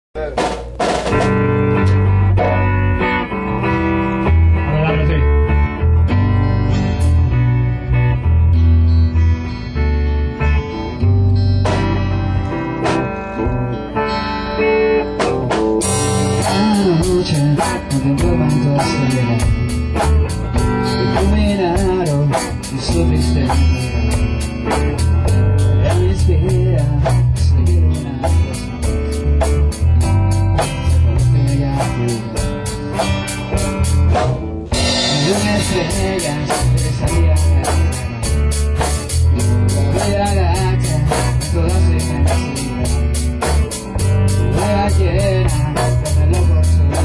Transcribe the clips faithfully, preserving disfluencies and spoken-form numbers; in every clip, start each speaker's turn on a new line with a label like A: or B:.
A: Iluminaron mis sobre, era mi inspirada escribir una cosa porque ya de una estrella que salía la vida gacha toda su inmensidad, nueva llena con el loco solo.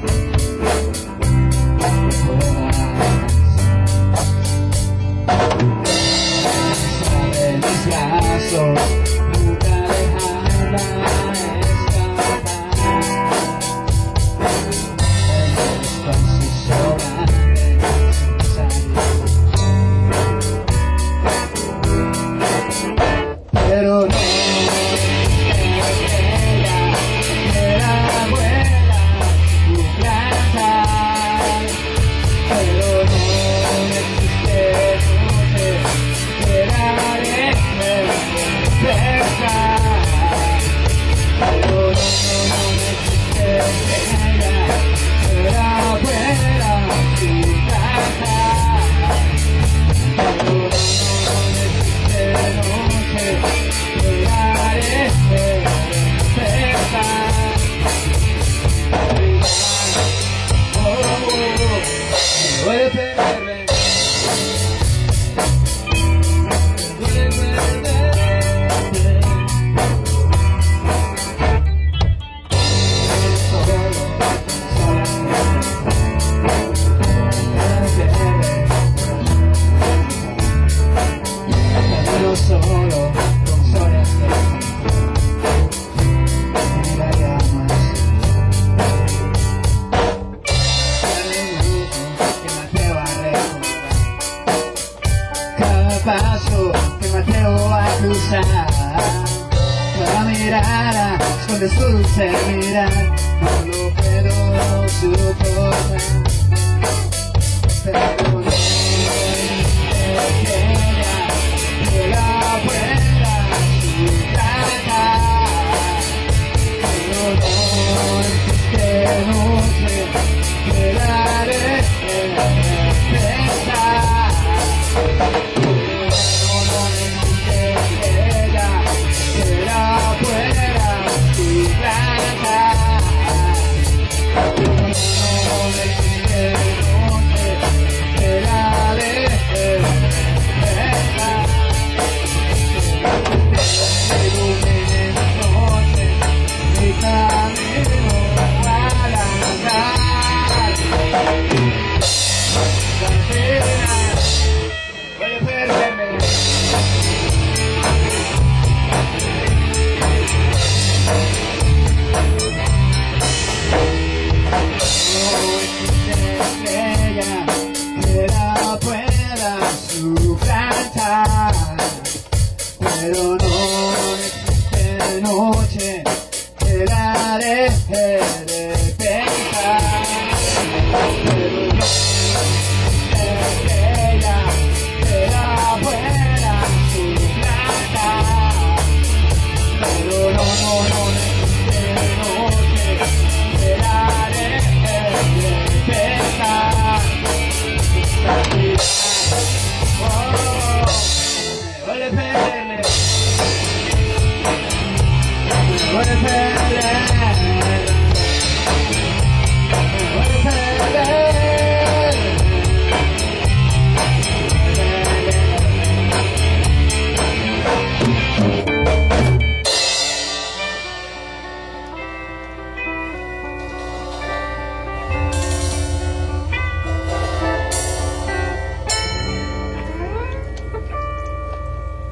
A: Nunca dejarla escapar el espacio grande pero no ella era buena su planta, pero no existe cerca, pero no, no, no existe ella, era buena su casa, pero no, no existe noche, llegaré cerca, oh, oh, oh, me duele perderle. Solo con historias que mira ya más que me atrevo a recordar cada paso que me atrevo a cruzar, cada mirada esconde su dulce mirar, no lo puedo soportar, pero no es ella que la buena su casa, pero no existe noche que la deje pensar, pero no existe ella que la buena su casa, pero no existe noche que la deje pensar. Iluminen noche mi camino para andar, cancelar, puede perderle. No existe estrella que la pueda suplantar, pero no existe noche que la deje de pensar, pero no existe estrella que la pueda suplantar, pero no, no, no existe noche que la deje de pensar, oh, me duele perder.